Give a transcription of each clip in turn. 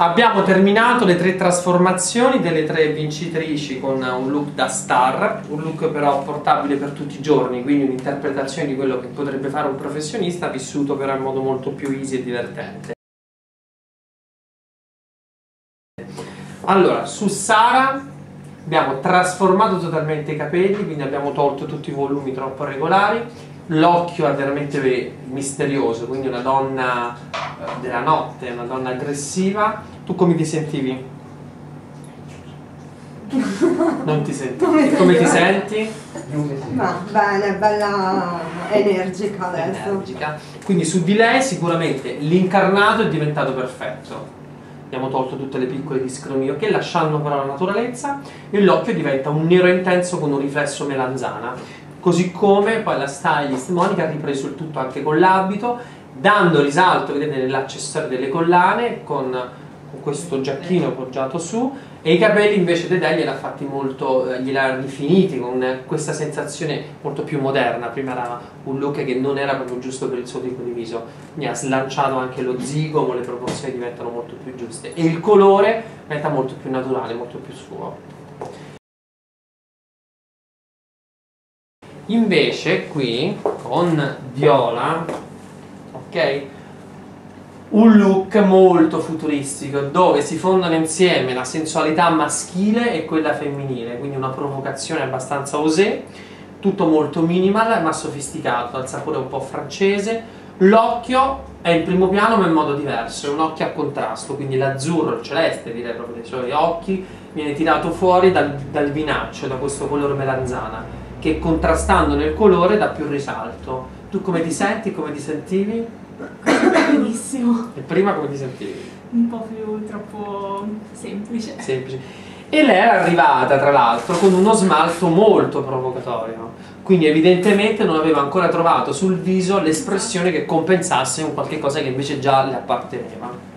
Abbiamo terminato le 3 trasformazioni delle 3 vincitrici con un look da star, un look però portabile per tutti i giorni, quindi un'interpretazione di quello che potrebbe fare un professionista, vissuto però in modo molto più easy e divertente. Allora, su Sara abbiamo trasformato totalmente i capelli, quindi abbiamo tolto tutti i volumi troppo regolari. L'occhio è veramente misterioso, quindi una donna della notte, una donna aggressiva. Tu come ti sentivi? Non ti senti? Come ti senti? Ma bene, bella energica adesso. Energica. Quindi su di lei sicuramente l'incarnato è diventato perfetto. Abbiamo tolto tutte le piccole discromie che lasciando però la naturalezza, e l'occhio diventa un nero intenso con un riflesso melanzana. Così come poi la stylist Monica ha ripreso il tutto anche con l'abito, dando risalto, vedete, nell'accessorio delle collane con questo giacchino appoggiato su, e i capelli invece Dedè gliel'ha fatti molto, gliel'ha rifiniti con questa sensazione molto più moderna. Prima era un look che non era proprio giusto per il suo tipo di viso, mi ha slanciato anche lo zigomo, le proporzioni diventano molto più giuste e il colore diventa molto più naturale, molto più suo. Invece qui con Viola, ok, un look molto futuristico dove si fondono insieme la sensualità maschile e quella femminile, quindi una provocazione abbastanza osé, tutto molto minimal ma sofisticato, dal sapore un po' francese. L'occhio è in primo piano ma in modo diverso, è un occhio a contrasto, quindi l'azzurro, il celeste direi proprio dei suoi occhi viene tirato fuori dal vinaccio, da questo colore melanzana, che contrastando nel colore dà più risalto. Tu come ti senti? Come ti sentivi? Benissimo. E prima come ti sentivi? Un po' più troppo semplice. Semplice. E lei era arrivata tra l'altro con uno smalto molto provocatorio, quindi evidentemente non aveva ancora trovato sul viso l'espressione che compensasse un qualche cosa che invece già le apparteneva.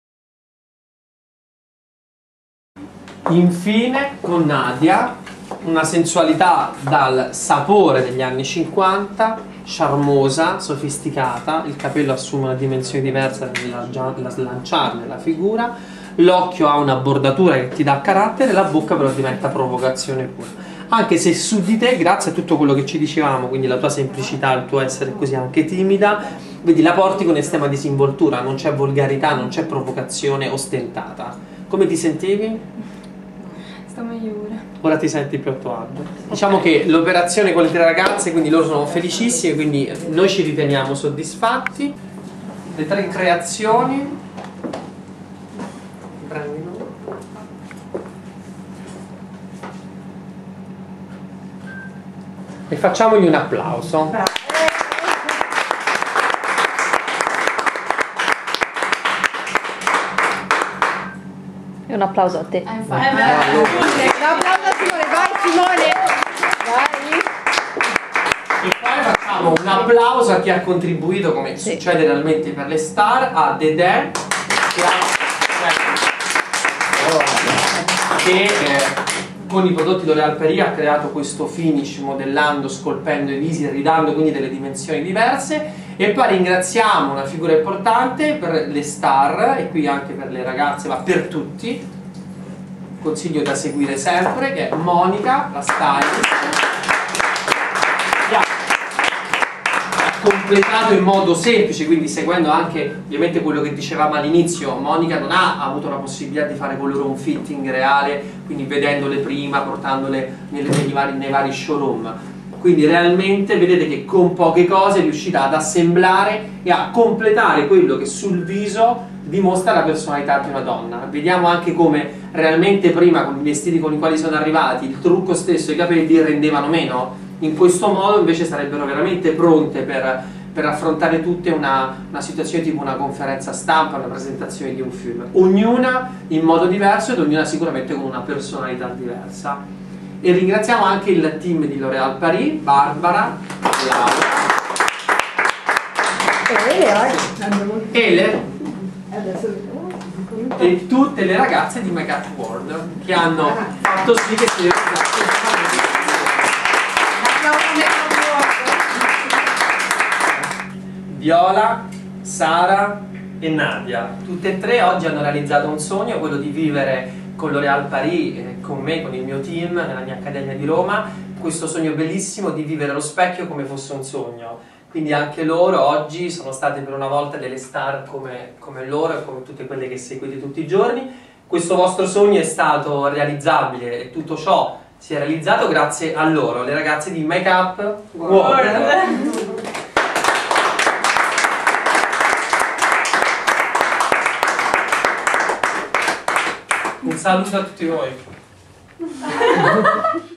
Infine con Nadia una sensualità dal sapore degli anni 50, charmosa, sofisticata, il capello assume una dimensione diversa nella slanciarne la figura, l'occhio ha una bordatura che ti dà carattere, la bocca però diventa provocazione pura. Anche se su di te, grazie a tutto quello che ci dicevamo, quindi la tua semplicità, il tuo essere così anche timida, vedi, la porti con estrema disinvoltura, non c'è volgarità, non c'è provocazione ostentata. Come ti sentivi? Sto meglio ora. Ora ti senti più a tuo agio. Diciamo che l'operazione con le 3 ragazze, quindi loro sono felicissime, quindi noi ci riteniamo soddisfatti. Le 3 creazioni. E facciamogli un applauso. E un applauso a te. Un applauso a Simone, vai Simone! Vai! E poi facciamo un applauso a chi ha contribuito, come succede realmente per le star, a Dedè che con i prodotti L'Oréal Paris ha creato questo finish modellando, scolpendo i visi, ridando quindi delle dimensioni diverse. E poi ringraziamo una figura importante per le star, e qui anche per le ragazze, ma per tutti, consiglio da seguire sempre, che è Monica, la stylist, che ha completato in modo semplice, quindi seguendo anche ovviamente quello che dicevamo all'inizio. Monica non ha avuto la possibilità di fare con loro un fitting reale, quindi vedendole prima, portandole nei vari showroom. Quindi realmente vedete che con poche cose è riuscita ad assemblare e a completare quello che sul viso dimostra la personalità di una donna. Vediamo anche come realmente prima con i vestiti con i quali sono arrivati, il trucco stesso, i capelli rendevano meno. In questo modo invece sarebbero veramente pronte per affrontare tutte una situazione tipo una conferenza stampa, una presentazione di un film. Ognuna in modo diverso ed ognuna sicuramente con una personalità diversa. E ringraziamo anche il team di L'Oréal Paris, Barbara, e tutte le ragazze di Make Up World che hanno fatto sì che si Viola, Sara, e Nadia. Tutte e tre oggi hanno realizzato un sogno, quello di vivere con L'Oréal Paris, con me, con il mio team, nella mia accademia di Roma, questo sogno bellissimo di vivere lo specchio come fosse un sogno. Quindi anche loro oggi sono state per una volta delle star come loro e come tutte quelle che seguite tutti i giorni. Questo vostro sogno è stato realizzabile e tutto ciò si è realizzato grazie a loro, le ragazze di Make Up World. Un saluto a tutti voi.